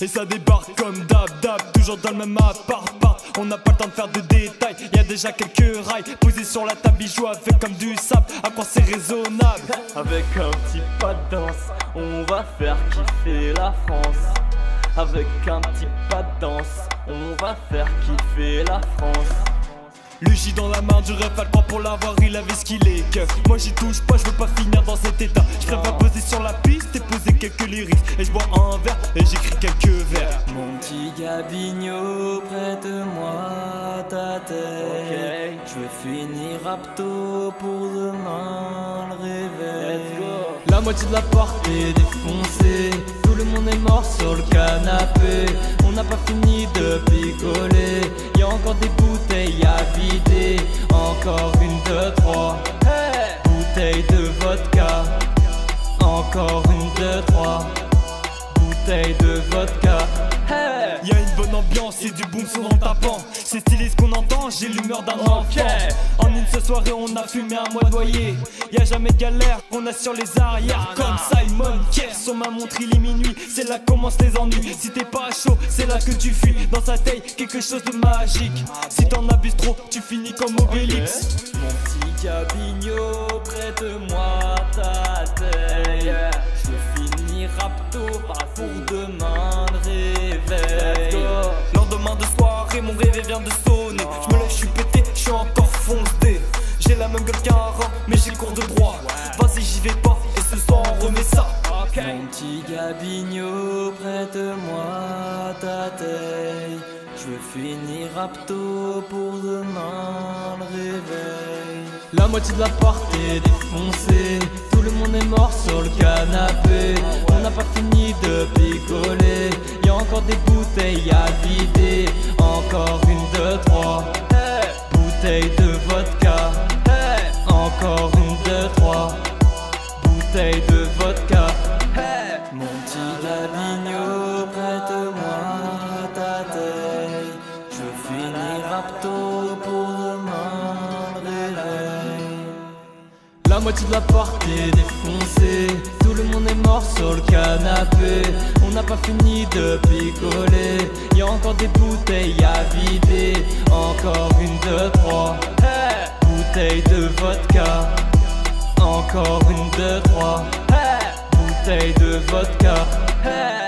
Et ça débarque comme d'hab, toujours dans le même appart. On n'a pas le temps de faire de détails, y'a déjà quelques rails posés sur la table, ils jouent avec comme du sable. À quoi c'est raisonnable? Avec un petit pas de danse, on va faire kiffer la France. Avec un petit pas de danse, on va faire kiffer la France. Le J dans la main du ref, pas pour l'avoir, il avait ce qu'il est. Que moi j'y touche pas, je veux pas finir dans cet état. Je préfère poser sur la piste et poser quelques lyrics. Et je bois un verre et j'écris quelques vers. Mon petit Gabigno, prête-moi ta tête. Je veux finir rapto pour demain le réveil. La moitié de la porte est défoncée, tout le monde est mort sur le canapé. On n'a pas fini de picoler, y'a encore des bouteilles à vider. Encore une, deux, trois, hey, bouteille de vodka. Encore une, deux, trois, bouteille de vodka. Hey, y'a une bonne ambiance et du boom son en tapant. C'est stylé ce qu'on entend, j'ai l'humeur d'un enfant. En une seule soirée on a fumé un mois noyé. Y'a jamais de galère, on assure les arrières. Comme Simon Kerr, sur ma montre il est minuit. C'est là que commencent les ennuis. Si t'es pas chaud, c'est là que tu fuis. Dans sa taille, quelque chose de magique. Si t'en abuses trop, tu finis comme Obélix. Mon petit Gabigno, prête-moi ta tête. Je veux finir rapto pour demain le réveil. Lendemain de soirée, mon réveil vient de sonner. Je me lève, je suis pété, je suis encore foncé. J'ai la même gueule qu'un rat, mais j'ai cours de droit. Vas-y, j'y vais pas, et ce soir on remet ça. Mon petit Gabigno, prête-moi ta taille. Je veux finir rapto pour demain le réveil. La moitié de la porte est défoncée, tout le monde est mort sur le canapé. On n'a pas fini de picoler, y'a encore des bouteilles à vider. Encore une, deux, trois, hey, bouteille de vodka. Hey, encore une, deux, trois, bouteille de vodka. Hey, mon petit Gabigno, prête-moi ta taille. Je veux finir rapto pour demain le réveil. la moitié de la porte est défoncée, tout le monde est mort sur le canapé. On n'a pas fini de picoler, y'a encore des bouteilles à vider. Encore une, deux, trois, hey, bouteille de vodka. Encore une, deux, trois, hey, bouteille de vodka. Hey.